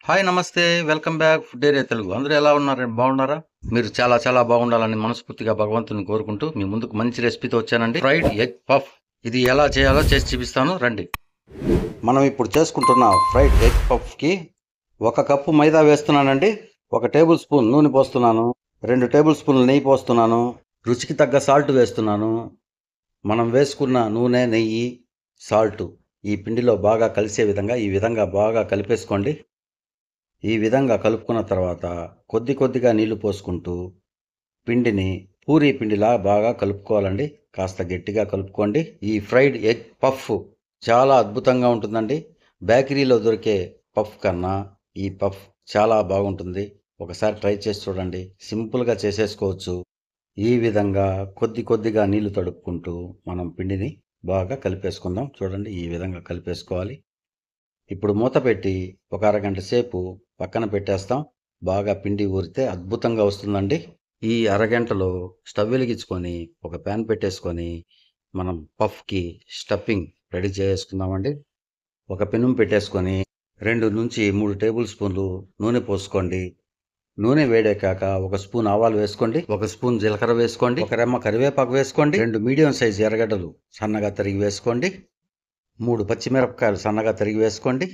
Hi నమస్తే welcome back food area Telugu. అందరూ ఎలా ఉన్నారు? బాగున్నారా? మీరు చాలా చాలా బాగుండాలని మనస్ఫూర్తిగా భగవంతుని కోరుకుంటూ మీ ముందుకు మంచి రెసిపీతో వచ్చానండి. Fried egg puff. ఇది ఎలా చేయాలో చేసి చూపిస్తాను రండి. మనం ఇప్పుడు చేసుకుంటున్న ఫ్రైడ్ ఎగ్ పఫ్ కి 1 కప్పు మైదా వేస్తున్నానండి. 1 టేబుల్ స్పూన్ నూనె పోస్తున్నాను. 2 టేబుల్ స్పూన్లు నెయ్యి పోస్తున్నాను. రుచికి తగ్గ సాల్ట్ వేస్తున్నాను. మనం వేసుకున్న నూనె, నెయ్యి, సాల్ట్ ఈ పిండిలో బాగా కలిసే విధంగా బాగా కలిపేసుకోండి. ఈ విధంగా కలుపుకున్న తర్వాత కొద్ది కొద్దిగా నీళ్లు పోసుకుంటూ పిండిని పూరీ పిండిలా బాగా కలుపుకోవాలండి. కాస్త గట్టిగా కలుపుకోండి. ఈ ఫ్రైడ్ ఎగ్ పఫ్ చాలా అద్భుతంగా ఉంటుందండి. బేకరీలో దొరికే పఫ్ కన్నా ఈ పఫ్ చాలా బాగుంటుంది. ఒకసారి ట్రై చేసి చూడండి. సింపుల్గా చేసేసుకోవచ్చు. ఈ విధంగా కొద్ది కొద్దిగా నీళ్లు తడుపుకుంటూ మనం పిండిని బాగా కలిపేసుకుందాం. చూడండి, ఈ విధంగా కలిపేసుకోవాలి. ఇప్పుడు మూత పెట్టి ఒక అరగంట సేపు పక్కన పెట్టేస్తాం. బాగా పిండి ఊరితే అద్భుతంగా వస్తుందండి. ఈ అరగంటలో స్టవ్ వెలిగించుకొని ఒక ప్యాన్ పెట్టేసుకొని మనం పఫ్కి స్టఫింగ్ రెడీ చేసుకుందామండి. ఒక పెనం పెట్టేసుకొని 2 నుంచి 3 టేబుల్ స్పూన్లు నూనె పోసుకోండి. నూనె వేడెక్కాక 1 స్పూన్ ఆవాలు వేసుకోండి. 1 స్పూన్ జీలకర్ర వేసుకోండి. 1 రెమ్మ కరివేపాకు వేసుకోండి. 2 మీడియం సైజు ఎర్రగడ్డలు సన్నగా తరిగి వేసుకోండి. 3 పచ్చిమిరపకాయలు సన్నగా తరిగి వేసుకోండి.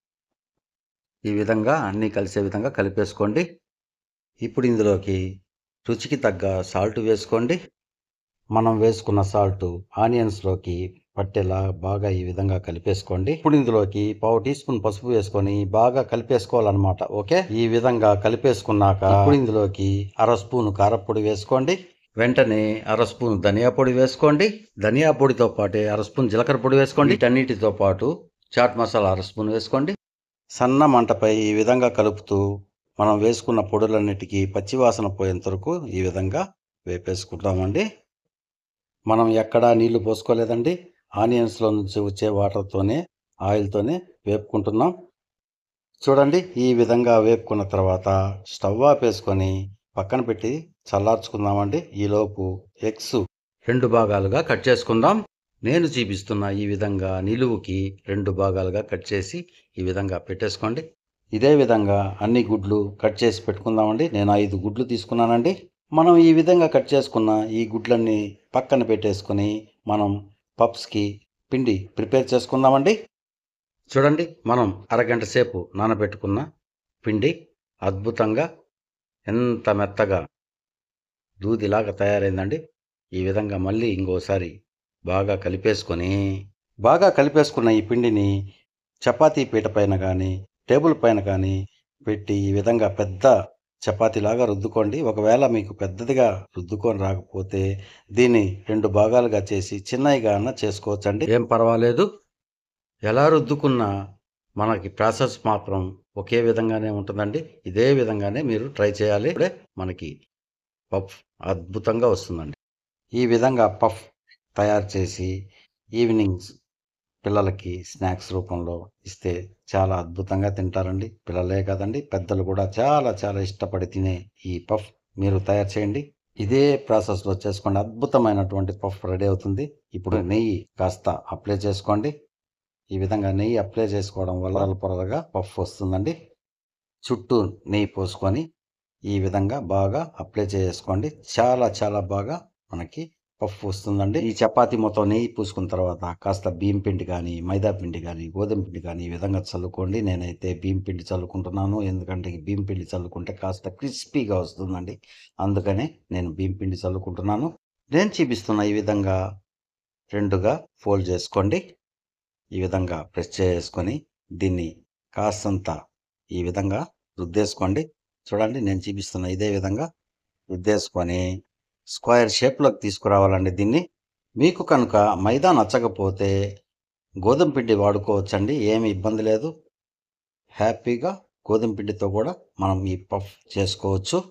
ఈ విధంగా అన్నీ కలిసే విధంగా కలిపేసుకోండి. ఇప్పుడు ఇందులోకి రుచికి తగ్గ సాల్ట్ వేసుకోండి. మనం వేసుకున్న సాల్ట్ ఆనియన్స్లోకి పట్టేలా బాగా ఈ విధంగా కలిపేసుకోండి. ఇప్పుడు ఇందులోకి 1/2 టీ స్పూన్ పసుపు వేసుకొని బాగా కలిపేసుకోవాలన్నమాట. ఓకే, ఈ విధంగా కలిపేసుకున్నాక ఇప్పుడు ఇందులోకి 1/2 స్పూన్ కారపొడి వేసుకోండి. వెంటనే 1/2 స్పూన్ ధనియా పొడి వేసుకోండి. ధనియా పొడితో పాటే 1/2 స్పూన్ జీలకర్ర పొడి వేసుకోండి. వీటన్నిటితో పాటు చాట్ మసాలా 1/2 స్పూన్ వేసుకోండి. సన్న మంటపై ఈ విధంగా కలుపుతూ మనం వేసుకున్న పొడులన్నిటికీ పచ్చివాసన పోయేంత వరకు ఈ విధంగా వేపేసుకుంటామండి. మనం ఎక్కడా నీళ్లు పోసుకోలేదండి. ఆనియన్స్లో నుంచి వచ్చే వాటర్తోనే, ఆయిల్తోనే వేపుకుంటున్నాం. చూడండి, ఈ విధంగా వేపుకున్న తర్వాత స్టవ్ ఆపేసుకొని పక్కన పెట్టి చల్లార్చుకుందామండి. ఈలోపు ఎగ్స్ 2 భాగాలుగా కట్ చేసుకుందాం. నేను చూపిస్తున్న ఈ విధంగా నిలువుకి 2 భాగాలుగా కట్ చేసి ఈ విధంగా పెట్టేసుకోండి. ఇదే విధంగా అన్ని గుడ్లు కట్ చేసి పెట్టుకుందామండి. నేను 5 గుడ్లు తీసుకున్నానండి. మనం ఈ విధంగా కట్ చేసుకున్న ఈ గుడ్లన్నీ పక్కన పెట్టేసుకొని మనం పప్స్కి పిండి ప్రిపేర్ చేసుకుందామండి. చూడండి, మనం అరగంట సేపు నానబెట్టుకున్న పిండి అద్భుతంగా ఎంత మెత్తగా దూదిలాగా తయారైందండి. ఈ విధంగా మళ్ళీ ఇంకోసారి బాగా కలిపేసుకున్న ఈ పిండిని చపాతీ పీట పైన కానీ టేబుల్ పైన కానీ పెట్టి ఈ విధంగా పెద్ద చపాతీలాగా రుద్దుకోండి. ఒకవేళ మీకు పెద్దదిగా రుద్దుకొని రాకపోతే దీన్ని 2 భాగాలుగా చేసి చిన్నవిగా అన్న చేసుకోవచ్చండి, ఏం పర్వాలేదు. ఎలా రుద్దుకున్నా మనకి ప్రాసెస్ మాత్రం ఒకే విధంగానే ఉంటుందండి. ఇదే విధంగానే మీరు ట్రై చేయాలి. ఇప్పుడే మనకి పఫ్ అద్భుతంగా వస్తుందండి. ఈ విధంగా పఫ్ తయారు చేసి ఈవినింగ్స్ పిల్లలకి స్నాక్స్ రూపంలో ఇస్తే చాలా అద్భుతంగా తింటారండి. పిల్లలే కాదండి, పెద్దలు కూడా చాలా చాలా ఇష్టపడి తినే ఈ పఫ్ మీరు తయారు చేయండి. ఇదే ప్రాసెస్లో చేసుకోండి. అద్భుతమైనటువంటి పఫ్ రెడీ అవుతుంది. ఇప్పుడు నెయ్యి కాస్త అప్లై చేసుకోండి. ఈ విధంగా నెయ్యి అప్లై చేసుకోవడం వల్ల పొరలుగా పఫ్ వస్తుందండి. చుట్టూ నెయ్యి పోసుకొని ఈ విధంగా బాగా అప్లై చేసుకోండి. చాలా చాలా బాగా మనకి పఫ్ వస్తుందండి. ఈ చపాతీ మొత్తం నెయ్యి పూసుకున్న తర్వాత కాస్త బియ్యం పిండి కానీ, మైదా పిండి కానీ, గోధుమ పిండి కానీ ఈ విధంగా చల్లుకోండి. నేనైతే బియ్యం పిండి చల్లుకుంటున్నాను. ఎందుకంటే బియ్యం పిండి చల్లుకుంటే కాస్త క్రిస్పీగా వస్తుందండి. అందుకనే నేను బియ్యం పిండి చల్లుకుంటున్నాను. నేను చూపిస్తున్న ఈ విధంగా 2గా ఫోల్డ్ చేసుకోండి. ఈ విధంగా ప్రెస్ చేసుకొని దీన్ని కాస్తంత ఈ విధంగా రుద్దేసుకోండి. చూడండి, నేను చూపిస్తున్న ఇదే విధంగా రుద్దేసుకొని స్క్వేర్ షేప్లోకి తీసుకురావాలండి. దీన్ని మీకు కనుక మైదా నచ్చకపోతే గోధుమ పిండి వాడుకోవచ్చండి, ఏమి ఇబ్బంది లేదు. హ్యాపీగా గోధుమ పిండితో కూడా మనం ఈ పఫ్ చేసుకోవచ్చు.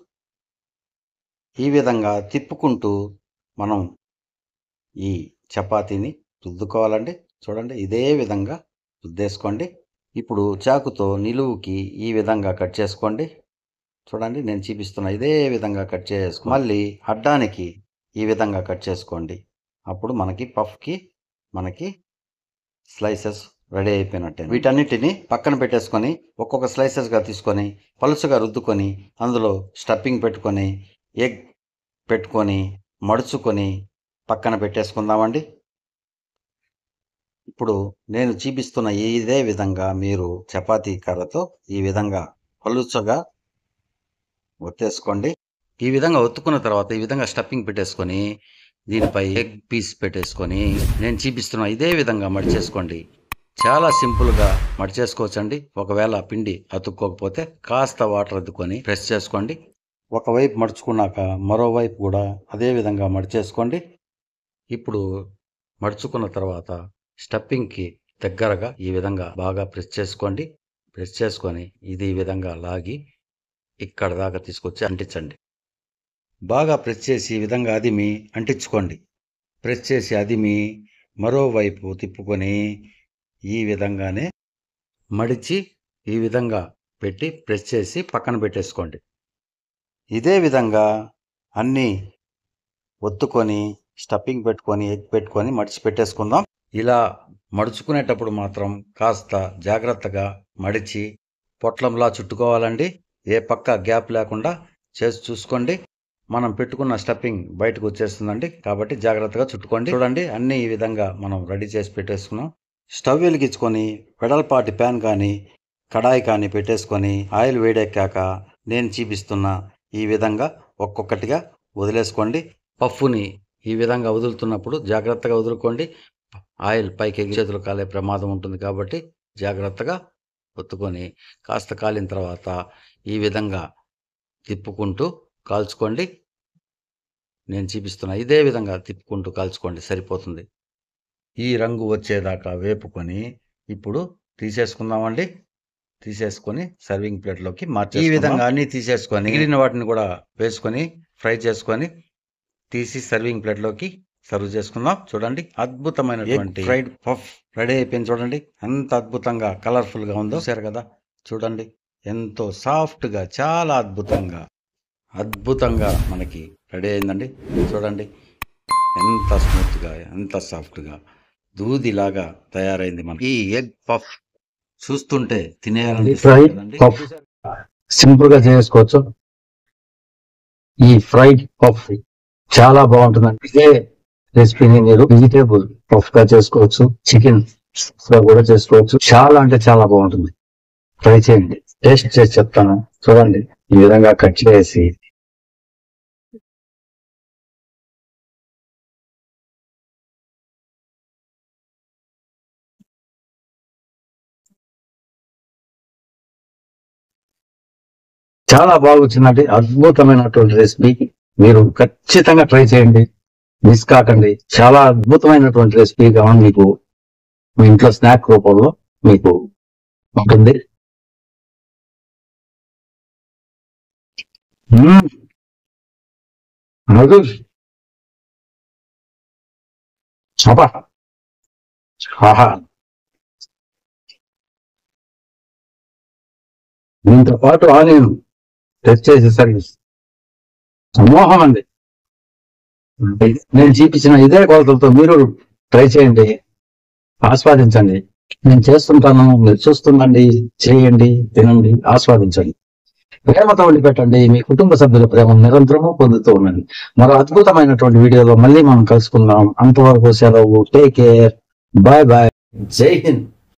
ఈ విధంగా తిప్పుకుంటూ మనం ఈ చపాతీని రుద్దుకోవాలండి. చూడండి, ఇదే విధంగా రుద్దేసుకోండి. ఇప్పుడు చాకుతో నిలువుకి ఈ విధంగా కట్ చేసుకోండి. చూడండి, నేను చూపిస్తున్న ఇదే విధంగా కట్ చేసుకోండి. మళ్ళీ అడ్డానికి ఈ విధంగా కట్ చేసుకోండి. అప్పుడు మనకి పఫ్కి మనకి స్లైసెస్ రెడీ అయిపోయినట్టే. వీటన్నిటిని పక్కన పెట్టేసుకొని ఒక్కొక్క స్లైసెస్గా తీసుకొని పలుచగా రుద్దుకొని అందులో స్టఫింగ్ పెట్టుకొని ఎగ్ పెట్టుకొని మడుచుకొని పక్కన పెట్టేసుకుందామండి. ఇప్పుడు నేను చూపిస్తున్న ఇదే విధంగా మీరు చపాతీ కర్రతో ఈ విధంగా పలుచగా ఒత్తేసుకోండి. ఈ విధంగా ఒత్తుకున్న తర్వాత ఈ విధంగా స్టఫింగ్ పెట్టేసుకొని దీనిపై ఎగ్ పీస్ పెట్టేసుకొని నేను చూపిస్తున్న ఇదే విధంగా మడిచేసుకోండి. చాలా సింపుల్గా మడిచేసుకోవచ్చండి. ఒకవేళ పిండి అతుక్కోకపోతే కాస్త వాటర్ అద్దుకొని ప్రెస్ చేసుకోండి. ఒకవైపు మడుచుకున్నాక మరోవైపు కూడా అదే విధంగా మడిచేసుకోండి. ఇప్పుడు మడుచుకున్న తర్వాత స్టఫింగ్కి దగ్గరగా ఈ విధంగా బాగా ప్రెస్ చేసుకోండి. ప్రెస్ చేసుకొని ఇది ఈ విధంగా లాగి ఇక్కడ దాకా తీసుకొచ్చి అంటించండి. బాగా ప్రెస్ చేసి ఈ విధంగా అదిమి అంటించుకోండి. ప్రెస్ చేసి అదిమి మరోవైపు తిప్పుకొని ఈ విధంగానే మడిచి ఈ విధంగా పెట్టి ప్రెస్ చేసి పక్కన పెట్టేసుకోండి. ఇదే విధంగా అన్నీ ఒత్తుకొని స్టఫింగ్ పెట్టుకొని ఎగ్ పెట్టుకొని మడిచి పెట్టేసుకుందాం. ఇలా మడుచుకునేటప్పుడు మాత్రం కాస్త జాగ్రత్తగా మడిచి పొట్లంలా చుట్టుకోవాలండి. ఏ పక్క గ్యాప్ లేకుండా చేసి చూసుకోండి. మనం పెట్టుకున్న స్టఫింగ్ బయటకు వచ్చేస్తుందండి, కాబట్టి జాగ్రత్తగా చుట్టుకోండి. చూడండి, అన్నీ ఈ విధంగా మనం రెడీ చేసి పెట్టేసుకున్నాం. స్టవ్ వెలిగించుకొని వెడల్పాటి ప్యాన్ కానీ కడాయి కానీ పెట్టేసుకొని ఆయిల్ వేడెక్కాక నేను చూపిస్తున్న ఈ విధంగా ఒక్కొక్కటిగా వదిలేసుకోండి. పఫ్ఫుని ఈ విధంగా వదులుతున్నప్పుడు జాగ్రత్తగా వదులుకోండి. ఆయిల్ పైకి ఎగి చేతులు కాలే ప్రమాదం ఉంటుంది, కాబట్టి జాగ్రత్తగా ఒత్తుకొని కాస్త కాలిన తర్వాత ఈ విధంగా తిప్పుకుంటూ కాల్చుకోండి. నేను చూపిస్తున్నా ఇదే విధంగా తిప్పుకుంటూ కాల్చుకోండి, సరిపోతుంది. ఈ రంగు వచ్చేదాకా వేపుకొని ఇప్పుడు తీసేసుకుందామండి. తీసేసుకొని సర్వింగ్ ప్లేట్లోకి మార్చి ఈ విధంగా అన్నీ తీసేసుకొని మిగిలిన వాటిని కూడా వేసుకొని ఫ్రై చేసుకొని తీసి సర్వింగ్ ప్లేట్లోకి సర్వ్ చేసుకుందాం. చూడండి, అద్భుతమైనటువంటి ఫ్రైడ్ పఫ్ రెడీ అయిపోయింది. చూడండి ఎంత అద్భుతంగా కలర్ఫుల్గా ఉందో. చూసారు కదా, చూడండి ఎంతో సాఫ్ట్గా, చాలా అద్భుతంగా మనకి రెడీ అయిందండి. చూడండి ఎంత స్మూత్గా, ఎంత సాఫ్ట్గా, దూదిలాగా తయారైంది మనకి ఈ ఎగ్ పఫ్. చూస్తుంటే తినేయాలండి. సింపుల్ గా చేసుకోవచ్చు. ఈ ఫ్రైడ్ పఫ్ చాలా బాగుంటుందండి. ఇదే రెసిపీని మీరు వెజిటేబుల్ పఫ్ గా చేసుకోవచ్చు, చికెన్ గా కూడా చేసుకోవచ్చు. చాలా అంటే చాలా బాగుంటుంది. ట్రై చేయండి, టేస్ట్ చేసి చెప్తాను. చూడండి ఈ విధంగా కట్ చేసి చాలా బాగా వచ్చిందండి. అద్భుతమైనటువంటి రెసిపీ, మీరు ఖచ్చితంగా ట్రై చేయండి, మిస్ కాకండి. చాలా అద్భుతమైనటువంటి రెసిపీగా మీకు మీ ఇంట్లో స్నాక్ రూపంలో మీకు ఉంటుంది. దీంతో పాటు ఆనియన్ టెస్ట్ చేసేసరికి సమూహం అండి. నేను చూపించిన ఇదే కొలతలతో మీరు ట్రై చేయండి, ఆస్వాదించండి. నేను చేస్తుంటాను, మీరు చూస్తుండండి, చేయండి, తినండి, ఆస్వాదించండి. ప్రేమతో వండి పెట్టండి. మీ కుటుంబ సభ్యుల ప్రేమ నిరంతరము పొందుతూ ఉండండి. మరో అద్భుతమైనటువంటి వీడియోలో మళ్ళీ మనం కలుసుకుందాం. అంతవరకు సెలవు. Take care. Bye bye. జై హింద్.